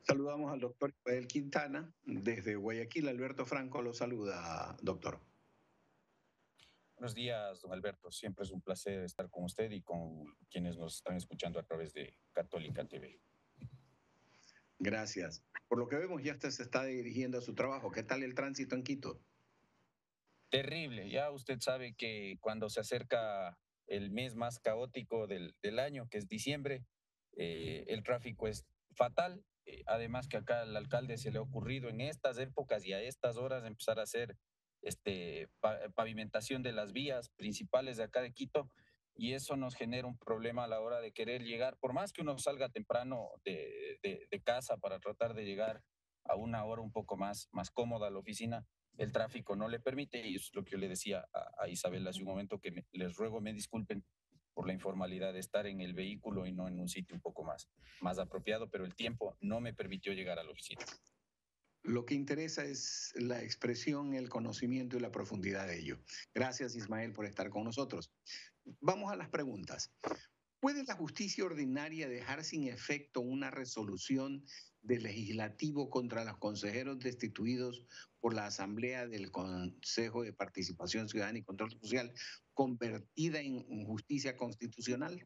Saludamos al doctor Ismael Quintana. Desde Guayaquil, Alberto Franco lo saluda, doctor. Buenos días, don Alberto. Siempre es un placer estar con usted y con quienes nos están escuchando a través de Católica TV. Gracias. Por lo que vemos, ya usted se está dirigiendo a su trabajo. ¿Qué tal el tránsito en Quito? Terrible. Ya usted sabe que cuando se acerca el mes más caótico del año, que es diciembre, el tráfico es fatal. Además que acá al alcalde se le ha ocurrido en estas épocas y a estas horas empezar a hacer pavimentación de las vías principales de acá de Quito, y eso nos genera un problema a la hora de querer llegar, por más que uno salga temprano de casa para tratar de llegar a una hora un poco más cómoda a la oficina. El tráfico no le permite, y es lo que yo le decía a Isabel hace un momento, que les ruego me disculpen por la informalidad de estar en el vehículo y no en un sitio un poco más apropiado, pero el tiempo no me permitió llegar a la oficina. Lo que interesa es la expresión, el conocimiento y la profundidad de ello. Gracias, Ismael, por estar con nosotros. Vamos a las preguntas. ¿Puede la justicia ordinaria dejar sin efecto una resolución del legislativo contra los consejeros destituidos por la Asamblea del Consejo de Participación Ciudadana y Control Social convertida en justicia constitucional?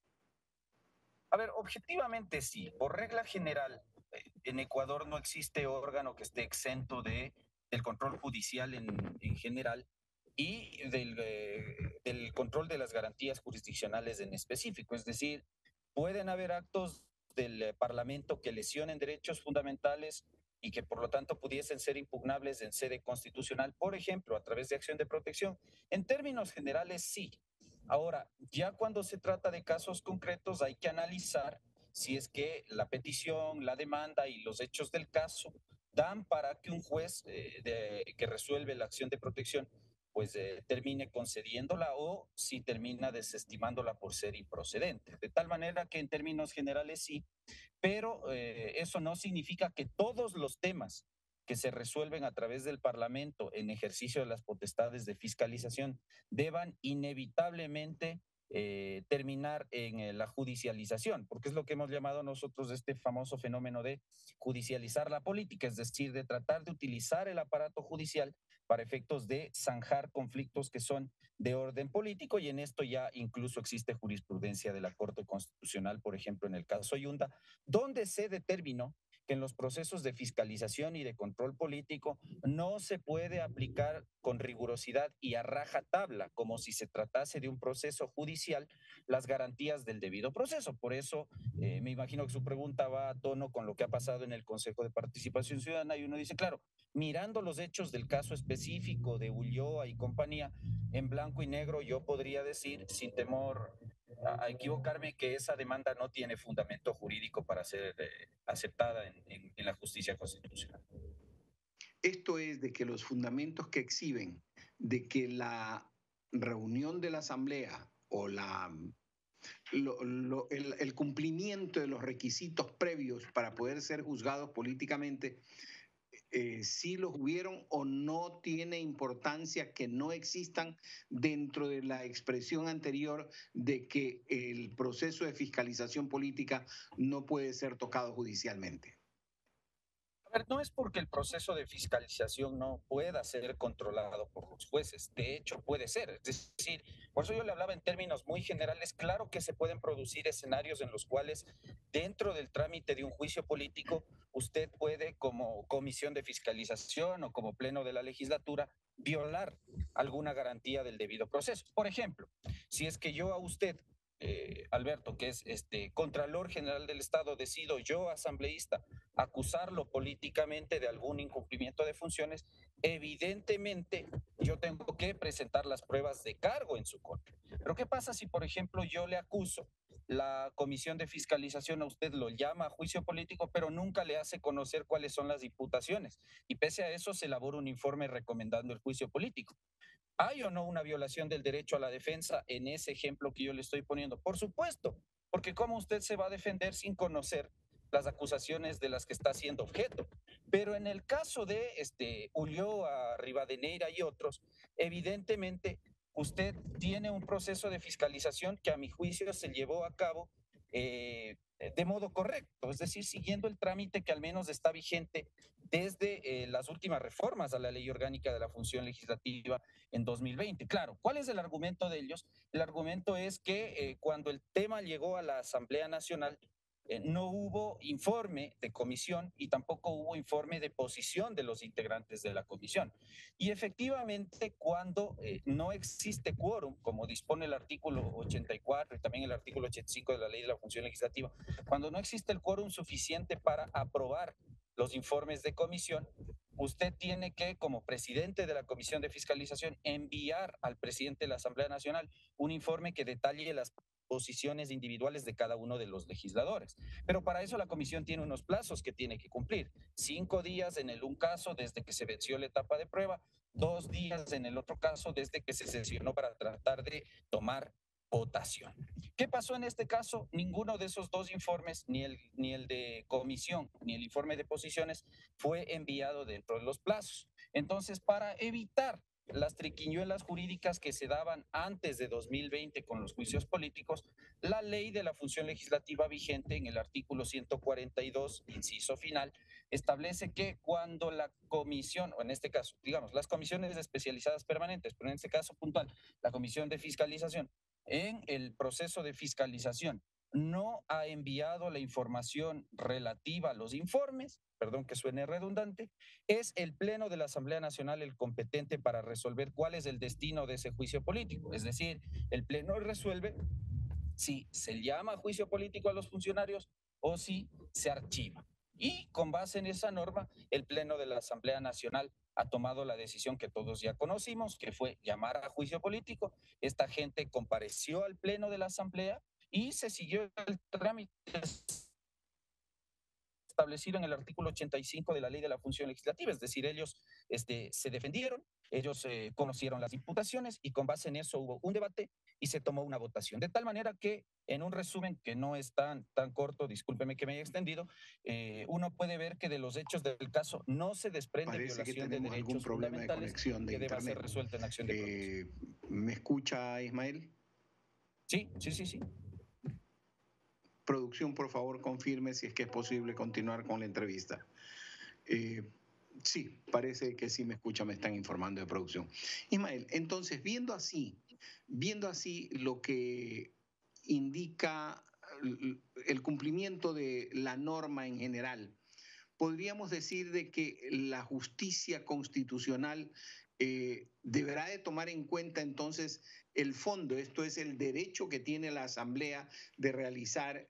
A ver, objetivamente sí. Por regla general, en Ecuador no existe órgano que esté exento del control judicial en general y del control de las garantías jurisdiccionales en específico. Es decir, pueden haber actos del Parlamento que lesionen derechos fundamentales y que por lo tanto pudiesen ser impugnables en sede constitucional, por ejemplo, a través de acción de protección. En términos generales, sí. Ahora, ya cuando se trata de casos concretos, hay que analizar si es que la petición, la demanda y los hechos del caso dan para que un juez que resuelve la acción de protección pues termine concediéndola o si termina desestimándola por ser improcedente. De tal manera que en términos generales sí, pero eso no significa que todos los temas que se resuelven a través del Parlamento en ejercicio de las potestades de fiscalización deban inevitablemente terminar en la judicialización, porque es lo que hemos llamado nosotros este famoso fenómeno de judicializar la política, es decir, de tratar de utilizar el aparato judicial para efectos de zanjar conflictos que son de orden político, y en esto ya incluso existe jurisprudencia de la Corte Constitucional, por ejemplo, en el caso Yunda, donde se determinó que en los procesos de fiscalización y de control político no se puede aplicar con rigurosidad y a rajatabla, como si se tratase de un proceso judicial, las garantías del debido proceso. Por eso me imagino que su pregunta va a tono con lo que ha pasado en el Consejo de Participación Ciudadana, y uno dice, claro, mirando los hechos del caso específico de Ulloa y compañía, en blanco y negro yo podría decir, sin temor a equivocarme, que esa demanda no tiene fundamento jurídico para ser aceptada en la justicia constitucional. Esto es de que los fundamentos que exhiben de que la reunión de la Asamblea o el cumplimiento de los requisitos previos para poder ser juzgados políticamente, si los hubieron o no tiene importancia que no existan dentro de la expresión anterior de que el proceso de fiscalización política no puede ser tocado judicialmente. A ver, no es porque el proceso de fiscalización no pueda ser controlado por los jueces, de hecho puede ser, es decir, por eso yo le hablaba en términos muy generales, claro que se pueden producir escenarios en los cuales dentro del trámite de un juicio político usted puede como comisión de fiscalización o como pleno de la legislatura violar alguna garantía del debido proceso. Por ejemplo, si es que yo a usted Alberto, que es Contralor General del Estado, decido yo, asambleísta, acusarlo políticamente de algún incumplimiento de funciones, evidentemente yo tengo que presentar las pruebas de cargo en su contra. Pero ¿qué pasa si, por ejemplo, yo le acuso, la comisión de fiscalización a usted lo llama a juicio político, pero nunca le hace conocer cuáles son las imputaciones? Y pese a eso se elabora un informe recomendando el juicio político. ¿Hay o no una violación del derecho a la defensa en ese ejemplo que yo le estoy poniendo? Por supuesto, porque ¿cómo usted se va a defender sin conocer las acusaciones de las que está siendo objeto? Pero en el caso de Ulloa, Rivadeneira y otros, evidentemente usted tiene un proceso de fiscalización que a mi juicio se llevó a cabo de modo correcto, es decir, siguiendo el trámite que al menos está vigente desde las últimas reformas a la Ley Orgánica de la Función Legislativa en 2020. Claro, ¿cuál es el argumento de ellos? El argumento es que cuando el tema llegó a la Asamblea Nacional, no hubo informe de comisión y tampoco hubo informe de posición de los integrantes de la comisión. Y efectivamente, cuando no existe quórum, como dispone el artículo 84 y también el artículo 85 de la Ley de la Función Legislativa, cuando no existe el quórum suficiente para aprobar los informes de comisión, usted tiene que, como presidente de la Comisión de Fiscalización, enviar al presidente de la Asamblea Nacional un informe que detalle las posiciones individuales de cada uno de los legisladores. Pero para eso la comisión tiene unos plazos que tiene que cumplir. 5 días en el un caso desde que se venció la etapa de prueba, 2 días en el otro caso desde que se sesionó para tratar de tomar votación. ¿Qué pasó en este caso? Ninguno de esos dos informes, ni el de comisión, ni el informe de posiciones, fue enviado dentro de los plazos. Entonces, para evitar las triquiñuelas jurídicas que se daban antes de 2020 con los juicios políticos, la ley de la función legislativa vigente en el artículo 142, inciso final, establece que cuando la comisión, o en este caso, digamos, las comisiones especializadas permanentes, pero en este caso puntual, la comisión de fiscalización, en el proceso de fiscalización no ha enviado la información relativa a los informes, perdón que suene redundante, es el Pleno de la Asamblea Nacional el competente para resolver cuál es el destino de ese juicio político. Es decir, el Pleno resuelve si se llama juicio político a los funcionarios o si se archiva. Y con base en esa norma, el Pleno de la Asamblea Nacional ha tomado la decisión que todos ya conocimos, que fue llamar a juicio político. Esta gente compareció al Pleno de la Asamblea y se siguió el trámite establecido en el artículo 85 de la Ley de la Función Legislativa, es decir, ellos se defendieron, ellos conocieron las imputaciones y con base en eso hubo un debate y se tomó una votación. De tal manera que, en un resumen que no es tan corto, discúlpeme que me haya extendido, uno puede ver que de los hechos del caso no se desprende Parece que violación de tenemos algún derechos problema de fundamentales conexión de que deba ser internet. resuelta en acción de protesta. ¿Me escucha, Ismael? Sí, sí, sí, sí. Producción, por favor, confirme si es que es posible continuar con la entrevista. Sí, parece que sí me escucha, me están informando de producción. Ismael, entonces, viendo así lo que indica el cumplimiento de la norma en general, podríamos decir de que la justicia constitucional deberá de tomar en cuenta entonces el fondo, esto es el derecho que tiene la Asamblea de realizar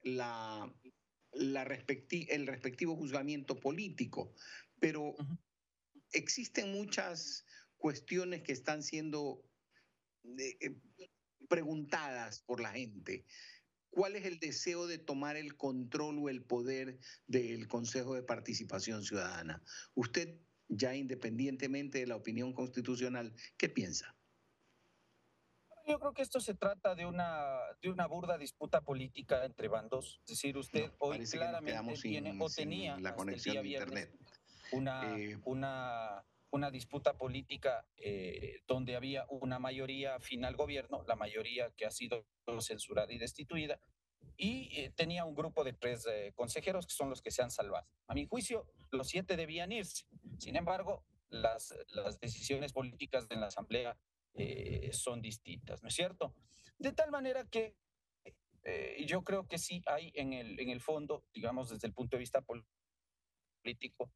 el respectivo juzgamiento político. Pero existen muchas cuestiones que están siendo preguntadas por la gente. ¿Cuál es el deseo de tomar el control o el poder del Consejo de Participación Ciudadana? Usted, ya independientemente de la opinión constitucional, ¿qué piensa? Yo creo que esto se trata de una burda disputa política entre bandos. Es decir, No, usted hoy parece que nos claramente quedamos tiene o sin tenía la hasta el conexión día de viernes Internet. una, una, una disputa política donde había una mayoría afín al gobierno, la mayoría que ha sido censurada y destituida, y tenía un grupo de 3 consejeros que son los que se han salvado. A mi juicio, los 7 debían irse. Sin embargo, las decisiones políticas de la Asamblea son distintas, ¿no es cierto? De tal manera que yo creo que sí hay en el fondo, digamos, desde el punto de vista político,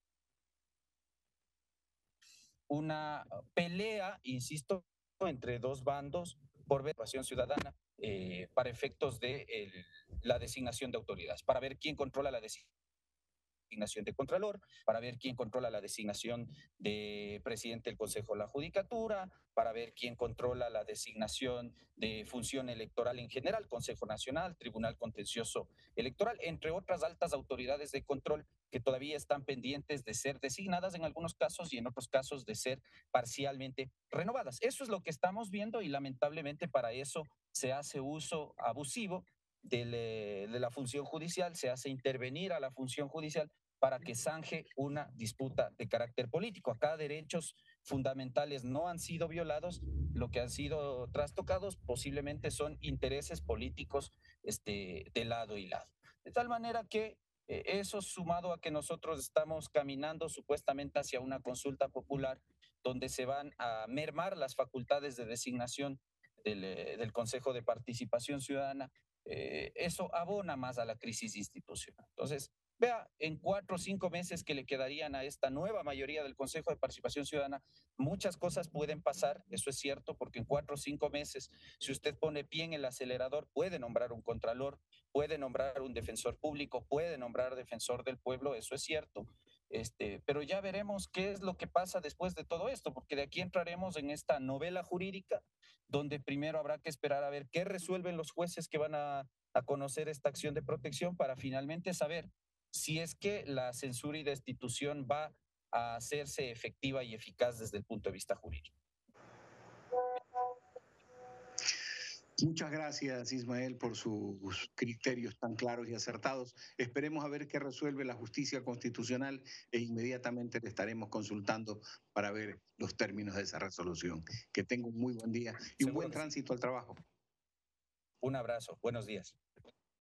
una pelea, insisto, entre dos bandos por participación ciudadana para efectos de la designación de autoridades, para ver quién controla la designación de Contralor, para ver quién controla la designación de presidente del Consejo de la Judicatura, para ver quién controla la designación de función electoral en general, Consejo Nacional, Tribunal Contencioso Electoral, entre otras altas autoridades de control que todavía están pendientes de ser designadas en algunos casos y en otros casos de ser parcialmente renovadas. Eso es lo que estamos viendo y lamentablemente para eso se hace uso abusivo de la función judicial, se hace intervenir a la función judicial para que zanje una disputa de carácter político. Acá derechos fundamentales no han sido violados, lo que han sido trastocados posiblemente son intereses políticos de lado y lado. De tal manera que eso sumado a que nosotros estamos caminando supuestamente hacia una consulta popular donde se van a mermar las facultades de designación del Consejo de Participación Ciudadana, eso abona más a la crisis institucional. Entonces, vea, en 4 o 5 meses que le quedarían a esta nueva mayoría del Consejo de Participación Ciudadana, muchas cosas pueden pasar, eso es cierto, porque en 4 o 5 meses, si usted pone pie en el acelerador, puede nombrar un contralor, puede nombrar un defensor público, puede nombrar defensor del pueblo, eso es cierto. Pero ya veremos qué es lo que pasa después de todo esto, porque de aquí entraremos en esta novela jurídica donde primero habrá que esperar a ver qué resuelven los jueces que van a conocer esta acción de protección para finalmente saber si es que la censura y destitución va a hacerse efectiva y eficaz desde el punto de vista jurídico. Muchas gracias, Ismael, por sus criterios tan claros y acertados. Esperemos a ver qué resuelve la justicia constitucional e inmediatamente le estaremos consultando para ver los términos de esa resolución. Que tenga un muy buen día y un buen tránsito al trabajo. Un abrazo, buenos días.